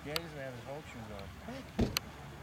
Yeah, he doesn't have his whole shoes on.